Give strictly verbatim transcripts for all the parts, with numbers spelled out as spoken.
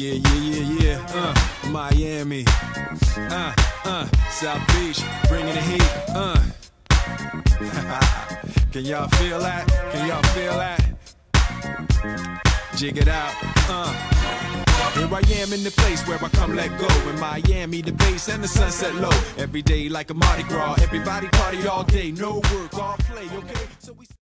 Yeah, yeah, yeah, yeah. Uh, Miami. Uh, uh, South Beach, bringing the heat. Uh. Can y'all feel that? Can y'all feel that? Jig it out. Uh. Here I am in the place where I come let go. In Miami, the bass and the sunset low. Every day like a Mardi Gras. Everybody party all day. No work, all play, okay? So we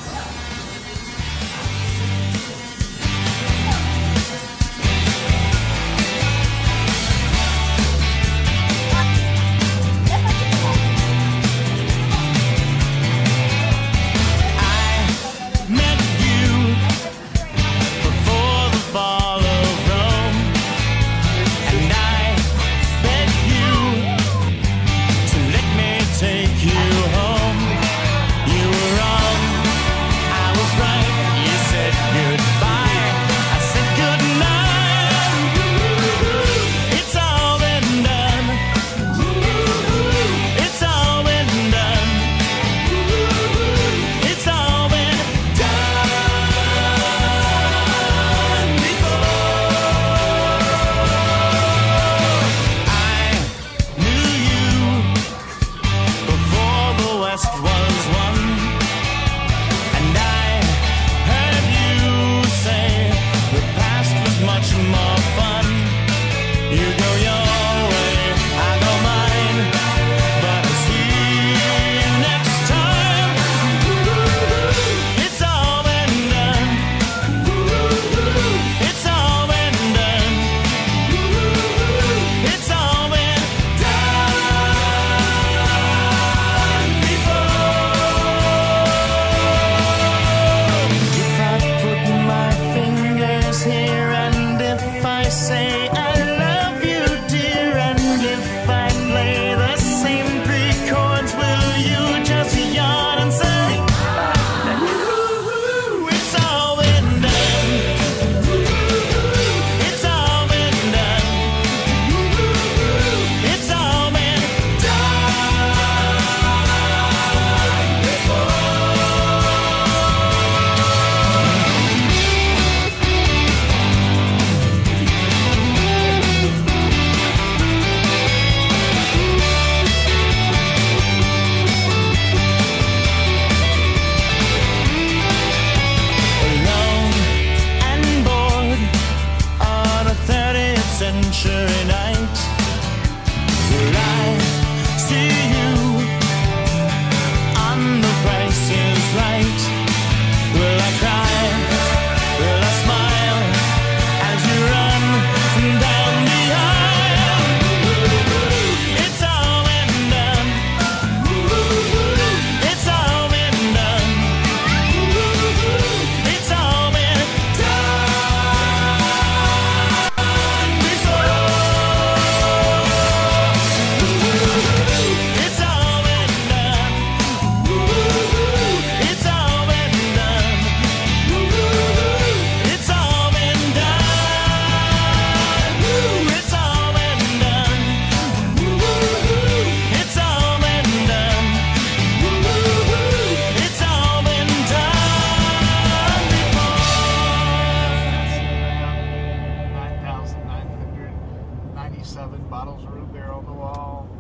century night. Will I see you on The Price is Right? Will I cry? Will I smile as you run down the aisle? It's all been done. It's all been done. It's all been Seven bottles of root beer on the wall.